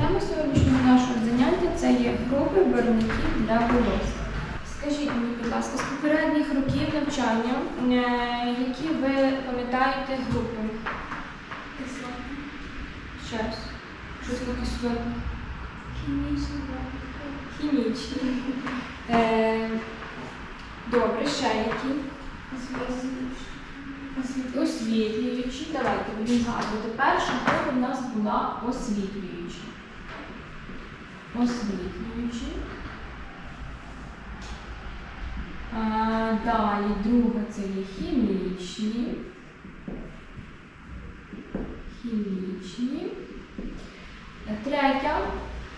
Тема сьогоднішнього нашого заняття – це є групи барвників для волосся. Скажіть мені, будь ласка, з попередніх років навчання, які ви пам'ятаєте групи? Ще раз. Щось таке кислотне. Хімічні. Добре, ще які? Освітлюючі. Давайте будемо згадувати. Перша група в нас була освітлюючі. Освітлюючі. Далі друга це є хімічні. Хімічні. Третя.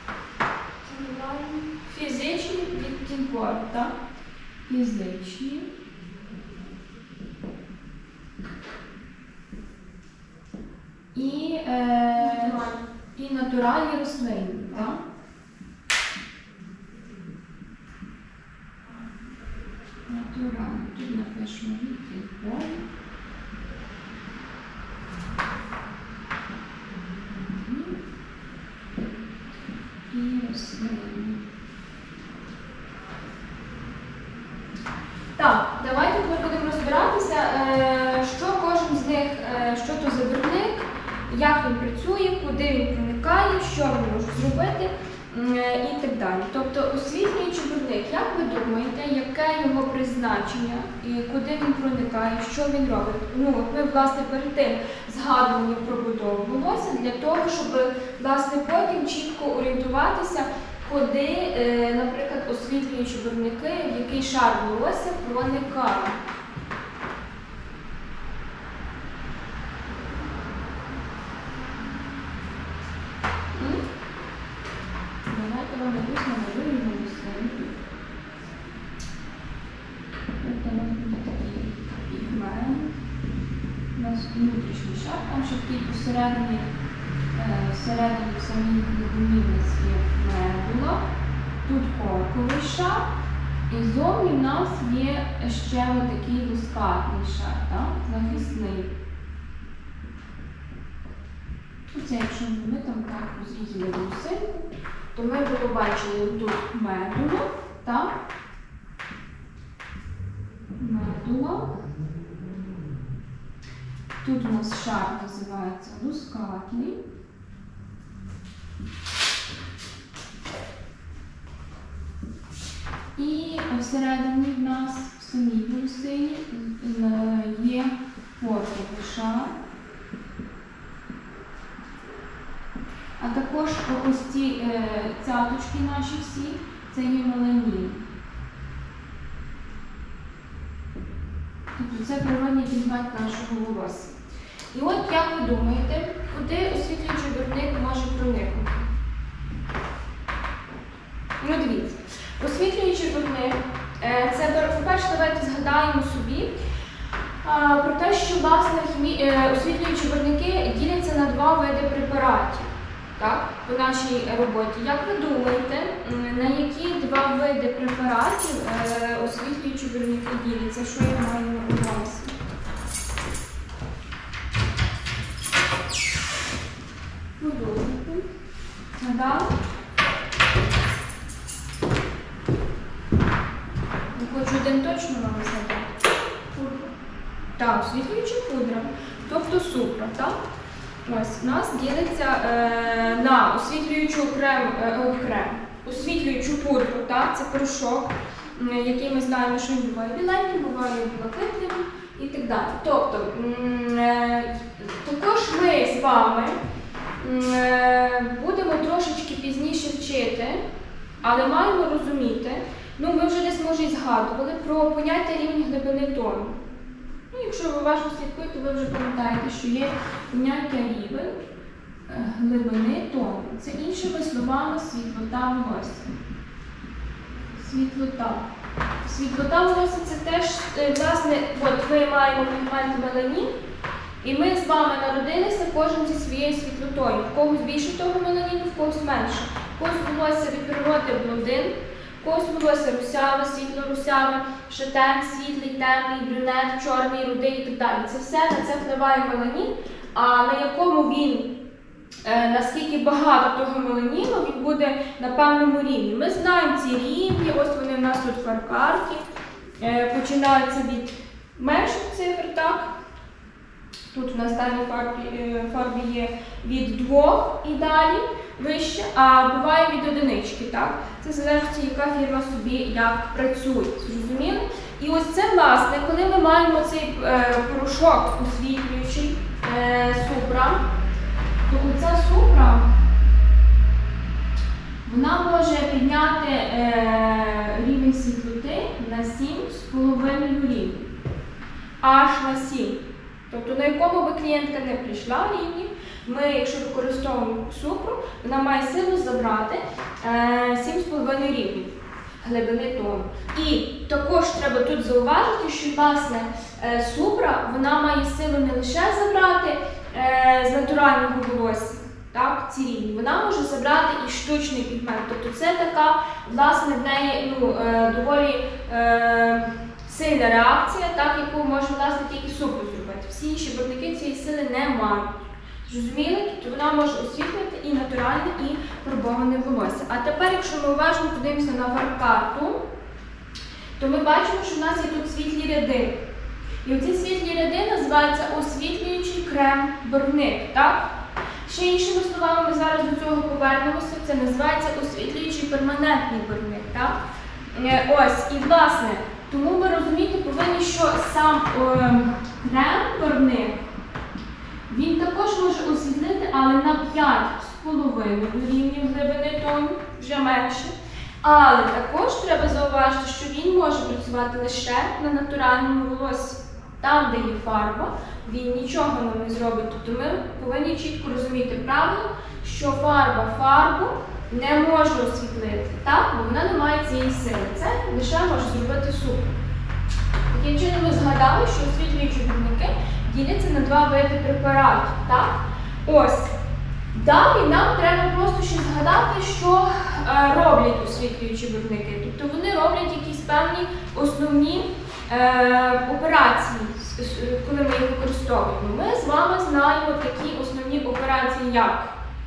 Фізичні відтінкові, так? Фізичні. І натуральні рослини, так? Натуральні. Тут напишемо відтінкові. І рослини. Так, давайте будемо розбиратися, що кожен з них, що то за барвник, як він працює, куди він проникає, що він може зробити і так далі. Тобто освітлюючий барвник, як ви думаєте, яке його призначення, і куди він проникає, що він робить? Ну, ми, власне, перед тим згадували про будову волосся для того, щоб, власне, потім чітко орієнтуватися, куди, наприклад, освітлюючі барвники, в який шар волосся проникає. Давайте вам якусь намалюю волосинку. Тут у нас буде такий пігмент. У нас внутрішній шар, там ще такий посередині, всередині в самій глибині у нас є медула. Тут корковий шар. І зовні в нас є ще такий лускатний шар, так? Захисний. Оце, якщо ми там так розрізали волосинку, то ми б побачили тут медулу, так? Медула. Тут у нас шар називається лускатний. І всередині в нас в самій волосині є корковий шар. А також ось ці цяточки наші всі, це є меланін. Тобто це природній пігмент нашого волосся. І от як ви думаєте, куди освітлюючий барвник може проникнути? Ну дивіться, освітлюючий барвник, це, по-перше, давайте згадаємо собі про те, що, власне, освітлюючі барвники діляться на два види препаратів. Так, по нашій роботі. Як ви думаєте, на які два види препаратів освітлюючі барвники діляться? Що я маю на увазі? Подумайте. Згадали? Хочу один точно вам згадати. Так, освітлююча пудра, тобто супра, так? Ось, у нас ділиться на освітлюючу освітлюючу пудру, так? Це порошок, який ми знаємо, що він буває біленьким, буває блакитним і так далі. Тобто, також ми з вами будемо трошечки пізніше вчити, але маємо розуміти, ну ми вже десь, може, і згадували про поняття рівня глибини тону. Ну, якщо ви уважно слідкуєте, ви вже пам'ятаєте, що є поняття рівень глибини тону. Це іншими словами світлота волосся. Світлота. Світлота волосся – це теж, власне, от ми маємо пігмент меланін, і ми з вами народилися кожен зі своєю світлотою. В когось більше того меланіну, в когось менше. В когось волосся від природи блондин, в когось волосся русяве, світло-русяве, шатен, світлий, темний, брюнет, чорний, рудий і так далі. Це все, на це впливає меланін, а на якому він наскільки багато того меланіну, він буде на певному рівні. Ми знаємо ці рівні, ось вони у нас тут в фарб-карті. Починаються від менших цифр, так? Тут у нас даній фарбі є від 2 і далі вище, а буває від 1, так? Це залежить, яка фірма собі як працює. Зрозуміли? І ось це, власне, коли ми маємо цей порошок освітлюючий супра, то ця супра, вона може підняти рівень світлоти на 7,5 рівень. Аж на 7. Тобто на якому би клієнтка не прийшла рівні, ми, якщо використовуємо супру, вона має силу забрати 7,5 рівень глибини тону. І також треба тут зауважити, що, власне, супра, вона має силу не лише забрати з натурального волосся, так, ці рівні, вона може забрати і штучний пігмент. Тобто це така, власне, в неї доволі сильна реакція, так, яку може, власне, тільки супру зробити. Всі інші виробники цієї сили не мають. Зрозуміли? Тобто вона може освітлювати і натуральне, і фарбоване волосся. А тепер, якщо ми уважно подивимося на фарб-карту, то ми бачимо, що в нас є тут світлі ряди. І оці світлі ряди називаються освітлюючий крем-барвник, так? Ще іншими словами, ми зараз до цього повернемося, це називається освітлюючий перманентний барвник, так? Ось, і власне, тому ми розуміти повинні, що сам крем-барвник, він також може освітлити, але на 5,5 рівнів глибини тону, вже менше. Але також треба зауважити, що він може працювати лише на натуральному волоссі. Там, де є фарба, він нічого нам не зробить. Тобто ми повинні чітко розуміти правило, що фарба фарбу не може освітлити, так? Бо вона не має цієї сили. Це лише може зробити супер. Таким чином ми згадали, що освітлюючі барвники діляться на 2 види препаратів, так? Ось. Далі нам треба просто ще згадати, що роблять освітлюючі барвники. Тобто вони роблять якісь певні основні операції, коли ми їх використовуємо. Ми з вами знаємо такі основні операції, як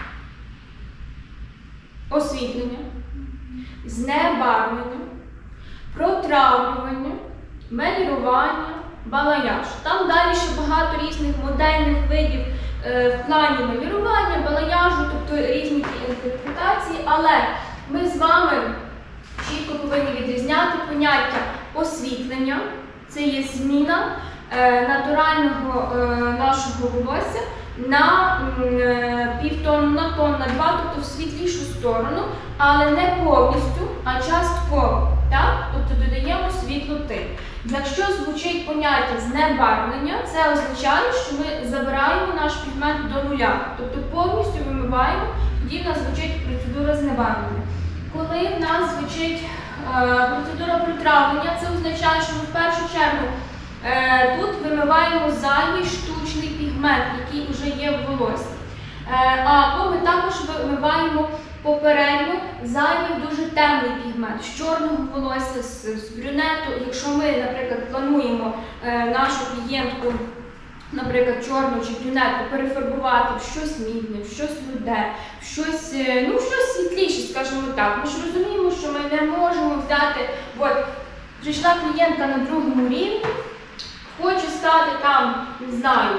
освітлення, знебарвлення, протравлювання, мелірування, балаяж. Там далі ще багато різних модельних видів в плані мелірування, балаяжу, тобто різні інтерпретації, але ми з вами чітко повинні відрізняти поняття освітлення. Це є зміна натурального нашого волосся на півтону, на тон, на 2, тобто в світлішу сторону, але не повністю, а частково. Так? Тобто додаємо світлоти. Якщо звучить поняття знебарвлення, це означає, що ми забираємо наш пігмент до нуля, тобто повністю вимиваємо, тоді в нас звучить процедура знебарвлення. Коли в нас звучить процедура протравлення, це означає, що ми в першу чергу тут вимиваємо зайвий штучний пігмент, який вже є в волоссі. Або ми також вимиваємо попередньо зайвий дуже темний пігмент з чорного волосся, з брюнету. Якщо ми, наприклад, плануємо нашу клієнтку, наприклад, чорну чи брюнету перефарбувати в щось мідне, в щось руде, в щось, ну, в щось світліше, скажімо так. Ми ж розуміємо, що ми не можемо взяти, от, прийшла клієнтка на 2-му рівні, хоче стати там, не знаю,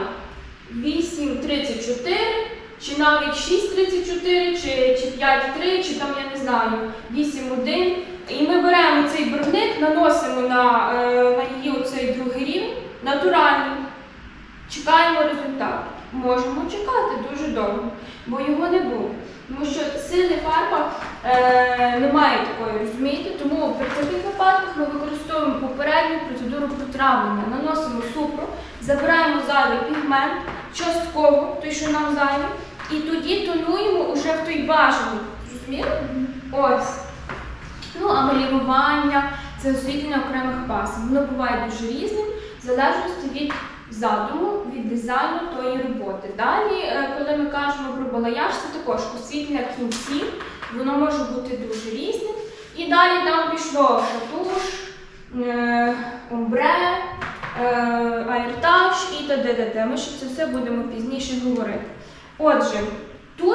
8,34, чи навіть 6,34, чи 5,3, чи там, я не знаю, 8,1. І ми беремо цей барвник, наносимо на її оцей 2-й рівень, натуральний. Чекаємо результату. Можемо чекати дуже довго, бо його не буде. Тому що сили фарба немає такої, розумієте? Тому в таких випадках ми використовуємо попередню процедуру протравлення. Наносимо супру, забираємо зайвий пігмент, частково, той, що нам зайвий, і тоді тонуємо уже в той бажаний. Розумієте? Ось. Ну, а мелірування – це освітлення окремих пасм. Воно буває дуже різним, в залежності від задуму, від дизайну тої роботи. Далі, коли ми кажемо про балаяж, це також освітлення кінців, воно може бути дуже різним. І далі там пішло шатуш, омбре, аєртач і т.д. Ми ще це все будемо пізніше говорити. Отже, тут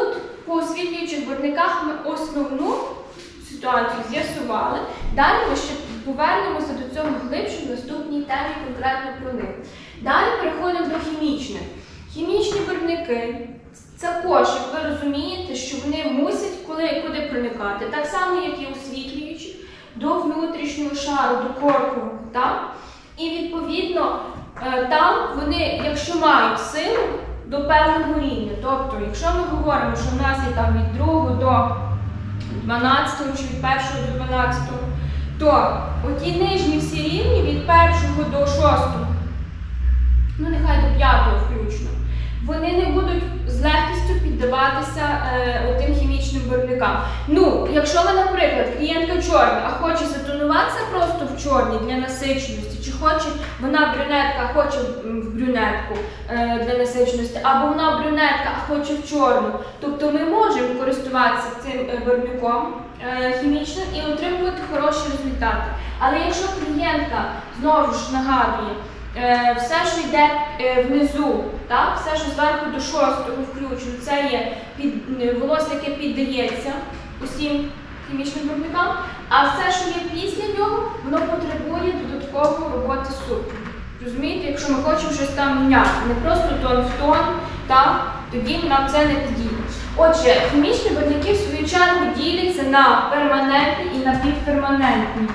освітлюючих барвниках ми основну ситуацію з'ясували. Далі ми ще повернемося до цього глибше в наступній темі конкретно про них. Далі переходимо до хімічних. Хімічні барвники – це кошик, ви розумієте, що вони мусять куди проникати. Так само, як і освітлюючі, до внутрішнього шару, до корку. Так? І відповідно там вони, якщо мають силу, до певного рівня. Тобто, якщо ми говоримо, що в нас є там від 2 до 12 чи від 1 до 12, то оті нижні всі рівні від 1 до 6, ну нехай до 5 включно, вони не будуть з легкістю піддаватися тим хімічним барвникам. Ну, якщо ви, наприклад, клієнтка чорна, а хоче затонуватися просто в чорній для насиченості, чи хоче вона брюнетка, а хоче в брюнетку для насиченості, або вона брюнетка, а хоче в чорну, тобто ми можемо користуватися цим барвником хімічним і отримувати хороші результати. Але якщо клієнтка, знову ж нагадує, все, що йде внизу, так? Все, що зверху до 6-го включно, це є волосся, яке піддається усім хімічним барвникам, а все, що є після нього, воно потребує додаткової роботи сукні. Розумієте, якщо ми хочемо щось там міняти, не просто тон в тон, так? Тоді нам це не підійде. Отже, хімічні барвники в свою чергу діляться на перманентні і напівперманентні.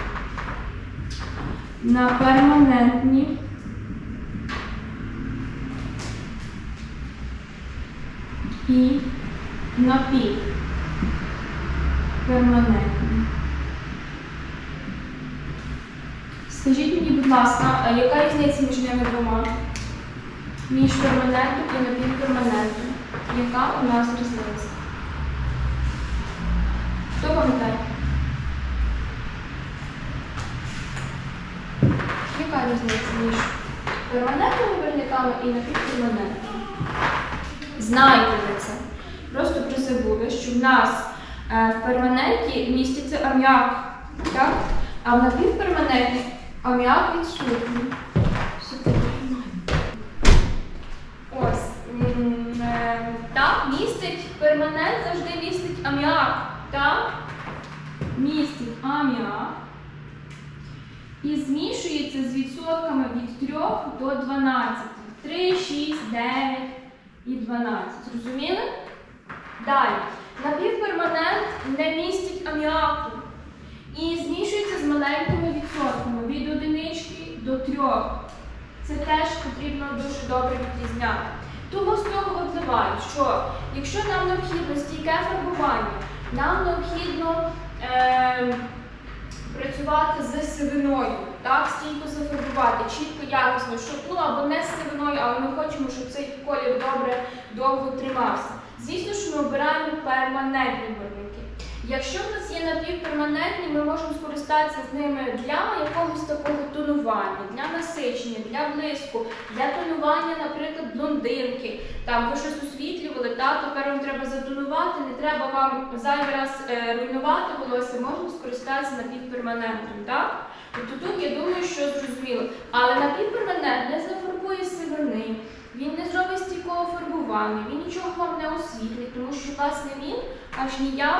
На перманентні і напівперманентні. Скажіть мені, будь ласка, яка різниця між ними двома? Між перманентом і напівперманентом. Яка у нас різниця? Хто пам'ятає? Яка різниця між перманентними барвниками і напівперманентними? Знаєте ви це. Просто призабули, що в нас в перманенті міститься аміак, так? А в напівперманенті аміак відсутній. Ось. Так, містить, перманент завжди містить аміак, так? Містить аміак. І змішується з відсотками від 3 до 12. 3, 6, 9 і 12. Зрозуміли? Далі. Напівперманент не містить аміаку. І змішується з маленькими відсотками. Від 1 до 3. Це теж потрібно дуже добре відрізняти. Тому з того випливає, що якщо нам необхідно стійке фарбування, нам необхідно працювати з сивиною, так, стійко зафарбувати, чітко, якісно, щоб, ну, або не з сивиною, але ми хочемо, щоб цей колір добре, довго тримався. Звісно, що ми обираємо перманентні барвники. Якщо в нас є напівперманентні, ми можемо скористатися з ними для якогось такого тонування, для насичення, для блиску, для тонування, наприклад, блондинки. Там ви щось освітлювали, тепер вам треба затонувати, не треба вам зайвий раз руйнувати волосся, можемо скористатися напівперманентом, так? Тобто тут, я думаю, що зрозуміло. Але напівперманент не зафарбує сивини, він не зробить стійкого фарбування, він нічого вам не освітлить, тому що власне він аж ніяк,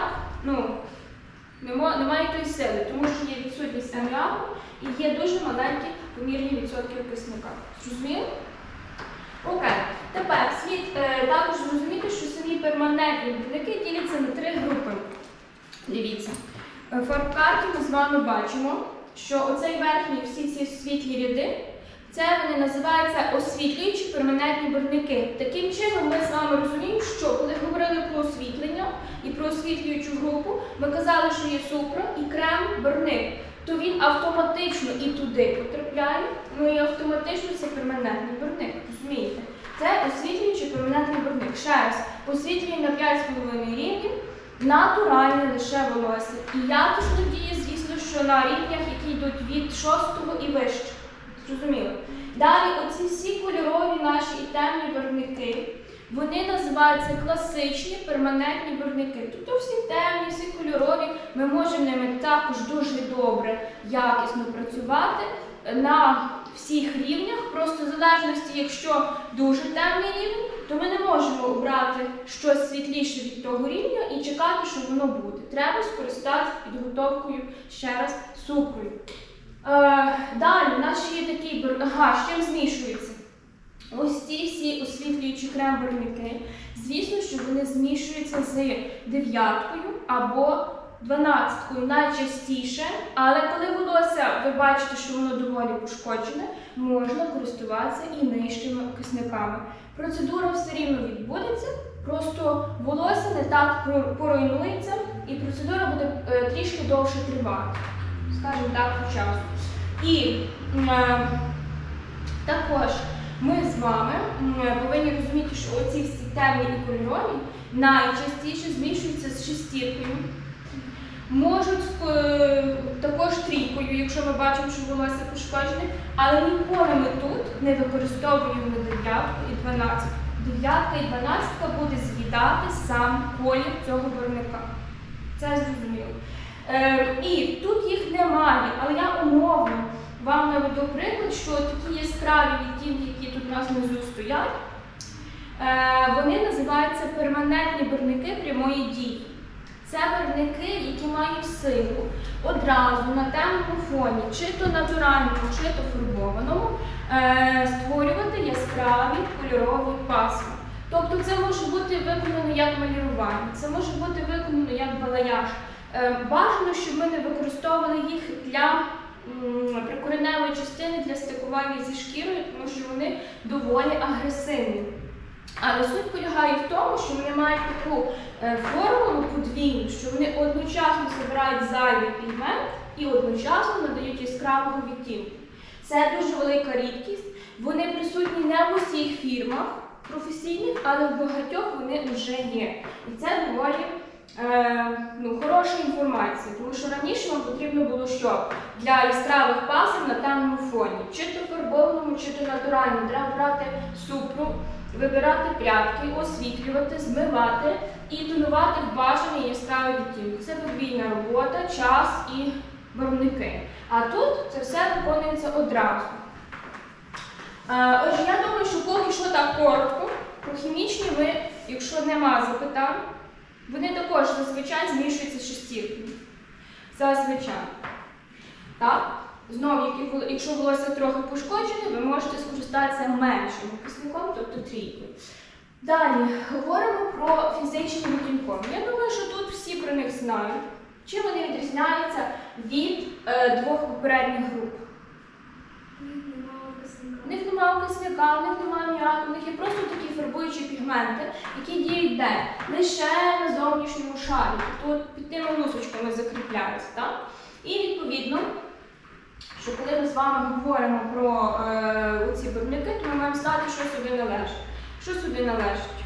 немає тої сили, тому що є відсутність аміаку і є дуже маленькі помірні відсотки окисника. Зрозуміло? Окей. Тепер слід також зрозуміти, що самі перманентні барвники діляться на 3 групи. Дивіться. В фарбкарті ми з вами бачимо, що оцей верхній, всі ці світлі ряди, це вони називаються освітлюючі перманентні барвники. Таким чином ми з вами розуміємо, що коли говорили про освітлення і про освітлюючу групу, ми казали, що є супра і крем-барвник. То він автоматично і туди потрапляє, ну і автоматично це перманентний барвник. Розумієте? Це освітлюючий перманентний барвник. Ще раз, освітлює на 5,5 рівнів, натуральне лише волосся. І якісно діє, звісно, що на рівнях, які йдуть від 6-го і вище. Зрозуміло. Далі оці всі кольорові наші і темні барвники, вони називаються класичні перманентні барвники. Тобто всі темні, всі кольорові, ми можемо ними також дуже добре, якісно працювати на всіх рівнях, просто в залежності, якщо дуже темний рівень, то ми не можемо обрати щось світліше від того рівня і чекати, що воно буде. Треба скористатися підготовкою ще раз цукрою. Далі у нас ще є такий, з чим змішується? Ось ці всі освітлюючі крем-барвники. Звісно, що вони змішуються з 9-кою або 12-кою найчастіше, але коли волосся, ви бачите, що воно доволі пошкоджене, можна користуватися і нижчими окисниками. Процедура все рівно відбудеться, просто волосся не так поруйнується і процедура буде трішки довше тривати, скажімо так, по часу. І також ми з вами повинні розуміти, що оці всі темні і кольорові найчастіше змішуються з 6-кою. Можуть також 3-кою, якщо ми бачимо, що волосся пошкоджене, але ніколи ми тут не використовуємо 9-ку і 12-ку. 9-ка і 12-ка буде з'їдати сам колір цього барвника. Це зрозуміло. І тут їх немає, але я умовно вам наведу приклад, що такі яскраві відтінки, які тут у нас внизу стоять, вони називаються перманентні барвники прямої дії. Це барвники, які мають силу одразу на темному фоні, чи то натуральному, чи то фарбованому, створювати яскраві кольорові пасма. Тобто це може бути виконано як малювання, це може бути виконано як балаяж. Бажано, щоб ми не використовували їх для прикореневої частини, для стикування зі шкірою, тому що вони доволі агресивні. Але суть полягає в тому, що вони мають таку формулу подвійну, що вони одночасно забирають зайвий пігмент і одночасно надають яскравого відтінку. Це дуже велика рідкість. Вони присутні не в усіх фірмах професійних, але в багатьох вони вже є. І це доволі хороша інформація, тому що раніше вам потрібно було що? Для яскравих пасм на темному фоні. Чи то фарбованому, чи то натуральному. Треба брати супру, вибирати прядки, освітлювати, змивати і тонувати в бажаний яскравий відтінок. Це подвійна робота, час і барвники. А тут це все виконується одразу. Отже, я думаю, що поки що так коротко. Про хімічні ви, якщо нема запитань, вони також зазвичай змішуються з 6-кою. Зазвичай. Так? Знову, якщо волосся трохи пошкоджене, ви можете скористатися меншим окисником, тобто 3-кою. Далі, говоримо про фізичні відтінкові. Я думаю, що тут всі про них знають. Чим вони відрізняються від двох попередніх груп? У них немає окисника, у них немає ніякого, у них є просто такі фарбуючі пігменти, які діють де? Лише на зовнішньому шарі, тобто під тими лусочками закріпляються. Так? І відповідно, що коли ми з вами говоримо про ці барвники, то ми маємо знати, що сюди належить. Що сюди належить?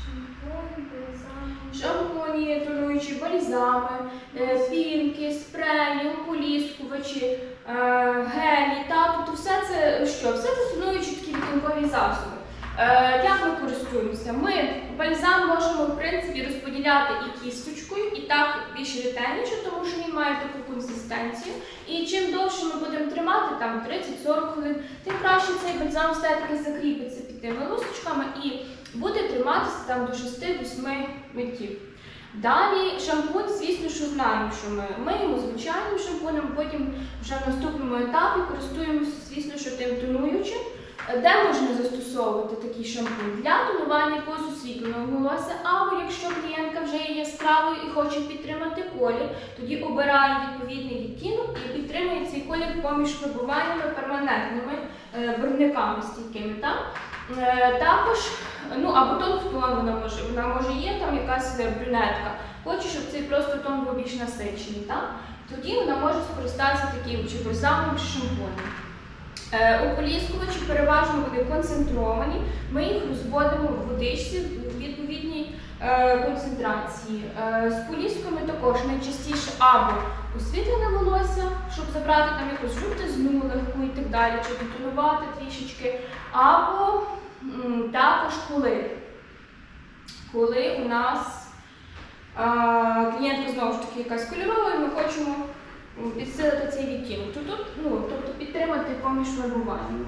Шампуні, тоnuючі бальзами, пінки, спреї, ополіскувачі, гелі, тобто все це що? Все це тоnuючі такі відтінкові засоби. Як ми користуємося? Ми бальзам можемо, в принципі, розподіляти і кісточкою, і так більш ретельніше, тому що він має таку консистенцію. І чим довше ми будемо тримати, там 30-40 хвилин, тим краще цей бальзам все-таки закріпиться під тими лусочками і буде триматися там до 6-8 миттів. Далі шампунь, звісно, що знаємо, що ми миємо звичайним шампунем, потім вже в наступному етапі користуємося, звісно, що тим тонуючим. Де можна застосовувати такий шампунь? Для тонування позасвітленого волосся, або якщо клієнтка вже є яскравою і хоче підтримати колір, тоді обирає відповідний відтінок і підтримує цей колір поміж фарбувальними перманентними барвниками стійкими. Також, або тон-в-тон вона може є там якась брюнетка, хоче, щоб цей просто тон був більш насичений. Тоді вона може скористатися таким чи бальзамом, чи шампунем. Ополіскувачі переважно вони концентровані, ми їх розводимо в водичці в відповідній концентрації. З полісками також найчастіше або освітлене волосся, щоб забрати там якусь жовтизну легку і так далі, чи підтонувати трішечки, або також коли у нас клієнтка знову ж таки якась кольорова, і ми хочемо підсилити цей відтінок. Тобто підтримати поміж фарбуванням.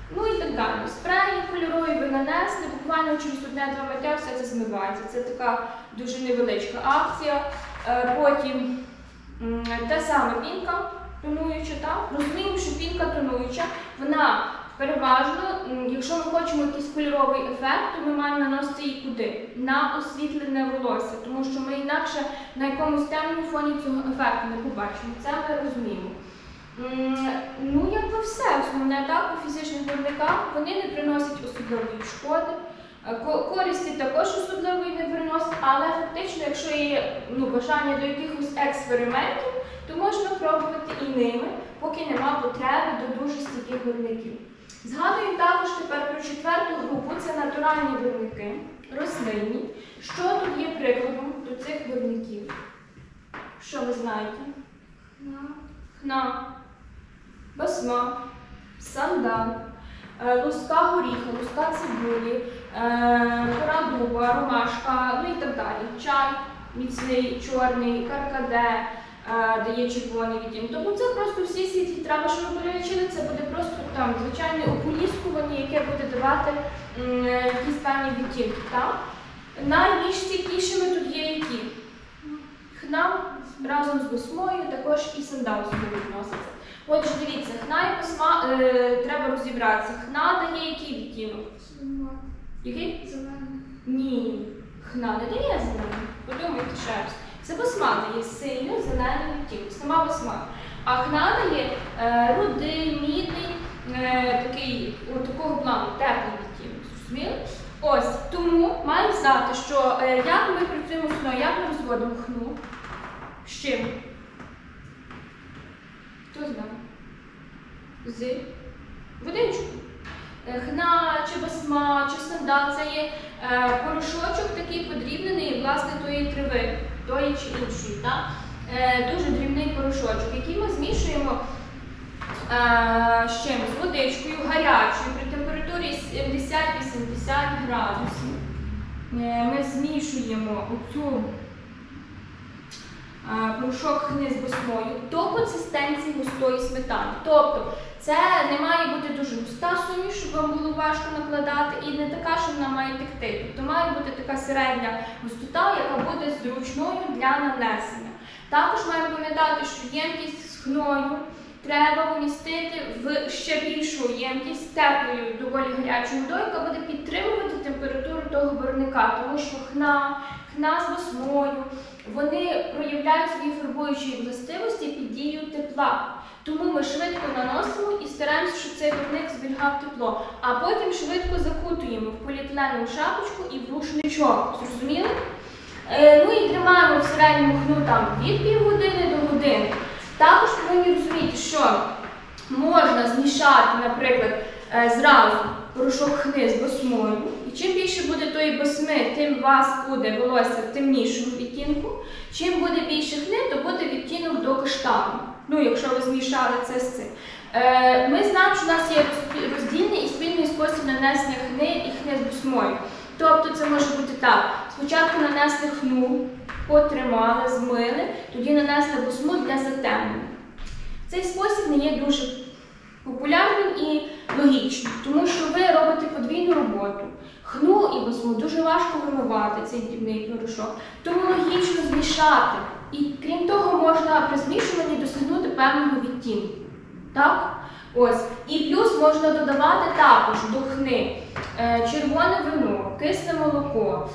Ну і так далі. Спреї кольорові ви нанесли, буквально через 1-2 миття все це змивається. Це така дуже невеличка акція. Потім та сама пінка тонуюча, так? Розуміємо, що пінка тонуюча, вона переважно, якщо ми хочемо якийсь кольоровий ефект, то ми маємо наносити її куди? На освітлене волосся, тому що ми інакше на якомусь темному фоні цього ефекту не побачимо. Це ми розуміємо. Ну, якби все. Основне так, у фізичних виробниках вони не приносять особливої шкоди. Користі також особливої не приносять, але фактично, якщо є бажання до якихось експериментів, то можна пробувати і ними, поки нема потреби до дуже стійких виробників. Згадуємо також тепер про 4-ту групу, це натуральні виробники, рослинні. Що тут є прикладом до цих виробників? Що ви знаєте? Хна, басма, сандал, луска горіха, луска цибулі, кора дуба, ромашка, ну і так далі. Чай міцний, чорний, каркаде, дає червоний відтінок. Тобто це просто всі ці трави, що ви перелічили, це буде просто там звичайне ополіскування, яке буде давати якісь певні відтінки. Найбільш стійкішими тут є які? Хна разом з басмою, також і сандал сюди відноситься. Отже, дивіться, хна і басма, треба розібратися. Хна дає який відтінок? Який? Зелений. Ні, хна не дає зелений. Подумайте ще раз. Це басма дає синьо зелений відтінок, сама басма. А хна дає рудий, мідний, такого плану, теплий відтінок. Зрозуміли? Ось, тому маємо знати, що як ми працюємо з хною, як ми розводимо хну. З чим? Хто знає? З водичкою. Хна, чи басма, чи сандал – це є порошочок такий подрібнений, власне, тої трави, тої чи іншої. Дуже дрібний порошочок, який ми змішуємо з чим? З водичкою гарячою при температурі 70-80 градусів. Ми змішуємо оцю порошок хни з басмою до консистенції густої сметани. Тобто це не має бути дуже густа суміш, щоб вам було важко накладати, і не така, що вона має текти. Тобто має бути така середня густота, яка буде зручною для нанесення. Також маємо пам'ятати, що ємкість з хною треба помістити в ще більшу ємкість теплою, доволі гарячою водою, яка буде підтримувати температуру того барвника, тому що хна з басмою, вони проявляють свої фарбуючі властивості під дією тепла. Тому ми швидко наносимо і стараємося, щоб цей барвник зберігав тепло. А потім швидко закутуємо в поліетиленову шапочку і в рушничок. Зрозуміли? Ну і тримаємо в середньому хну від півгодини до години. Також повинні розуміти, що можна змішати, наприклад, зразу порошок хни з басмою. І чим більше буде тої басми, тим у вас буде волосся темнішого відтінку. Чим буде більше хни, то буде відтінок до каштану. Ну, якщо ви змішали це з цим. Ми знаємо, що у нас є роздільний і спільний спосіб нанесення хни і хни з басмою. Тобто це може бути так. Спочатку нанесли хну, потримали, змили, тоді нанесли басму для затемнення. Цей спосіб не є дуже популярним і логічним, тому що ви робите подвійну роботу. Хну і басму дуже важко вимивати, цей дрібний порошок, тому логічно змішати. І крім того, можна при змішуванні досягнути певного відтінку. Так? Ось. І плюс можна додавати також до хни червоне вино, кисле молоко,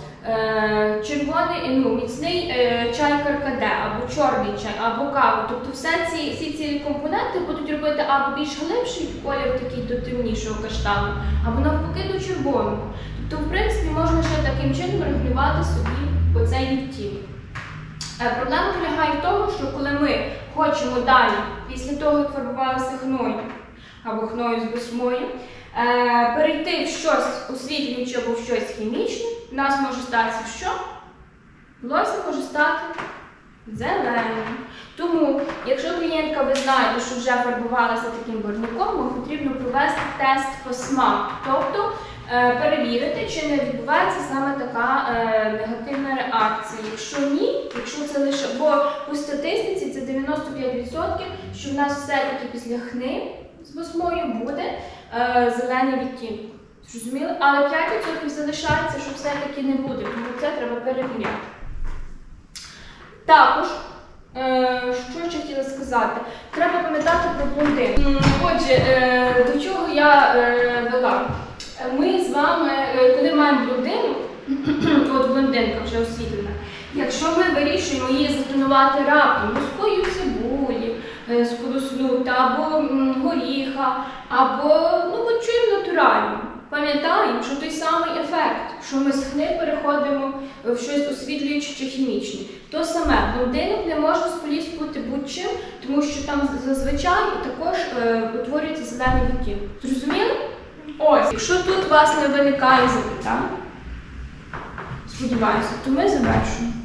міцний чай каркаде, або чорний чай, або каву. Тобто всі ці компоненти будуть робити або більш глибший колір, такий до темнішого каштану, або навпаки до червоного. Тобто, в принципі, можна ще таким чином регулювати собі оцей відтінок. Проблема полягає в тому, що коли ми хочемо далі, після того, як фарбувалися хною або хною з басмою, перейти в щось освітлююче або в щось хімічне, у нас може статися що? Волосся може стати зеленим. Тому, якщо клієнтка, ви знаєте, що вже фарбувалася таким барвником, вам потрібно провести тест по смаку. Тобто перевірити, чи не відбувається саме така негативна реакція. Якщо ні, якщо це лише, бо по статистиці це 95%, що в нас все-таки після хни з басмою буде зелені відтінки. Зрозуміли? Але 5% залишається, що все-таки не буде, тому це треба перевіряти. Також, що ще хотіла сказати, треба пам'ятати про блондин. Отже, до чого я вела? Ми з вами, коли маємо блондину, от блондинка вже освітлена, якщо ми вирішуємо її затонувати раптом лускою цибулі, з подослюта, або горіха, або чим натуральним, пам'ятаємо, що той самий ефект, що ми з хни переходимо в щось освітлююче чи хімічне. То саме, блондинок не можна споліскувати будь-чим, тому що там зазвичай також утворюється зелений відтінок. Зрозуміли? Ось, якщо тут у вас не виникає запитань, сподіваюся, то ми завершуємо.